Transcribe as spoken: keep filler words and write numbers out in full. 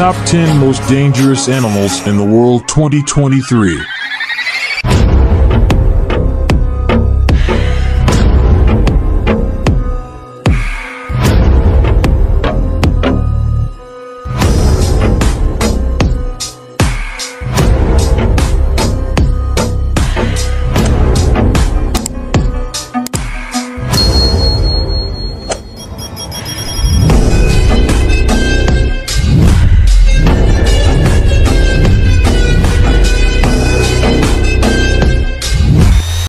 Top ten Most Dangerous Animals in the World twenty twenty-three.